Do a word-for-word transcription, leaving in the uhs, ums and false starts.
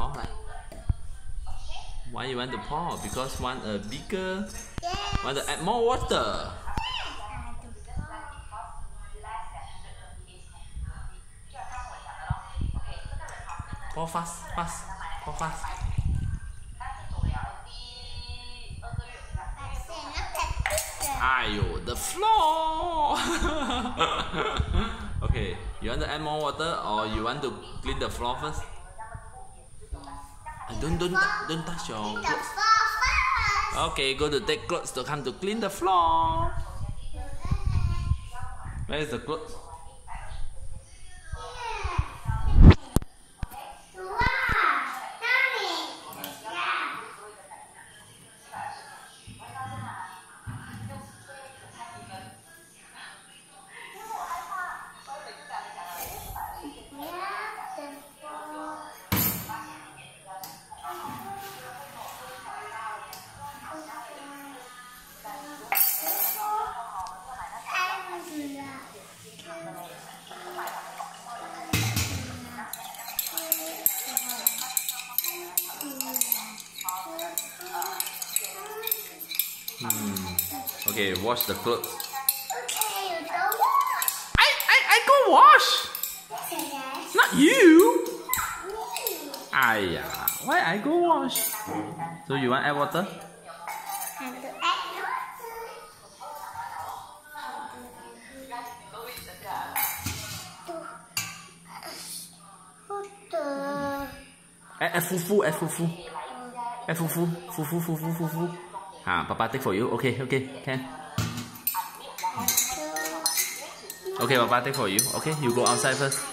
pour, right? Why you want to pour? Because want a bigger, Yes. want to add more water. Pour fast, fast, pour fast. Ayo, the floor. Okay, you want to add more water or you want to clean the floor first? Uh, don't don't don't touch your Clean the clothes. floor first. Okay, go to take clothes to come to clean the floor. Where is the clothes? Hmm. Okay, wash the clothes. Okay, you go wash. I I I go wash. Yes. Not you. Aiyah, why I go wash? So you want add water? And to add water. Add, add fufu, add fufu. Add fufu, fufu, fufu, fufu. Ah, Papa take for you. Okay, okay, can. Okay, Papa take for you. Okay, you go outside first.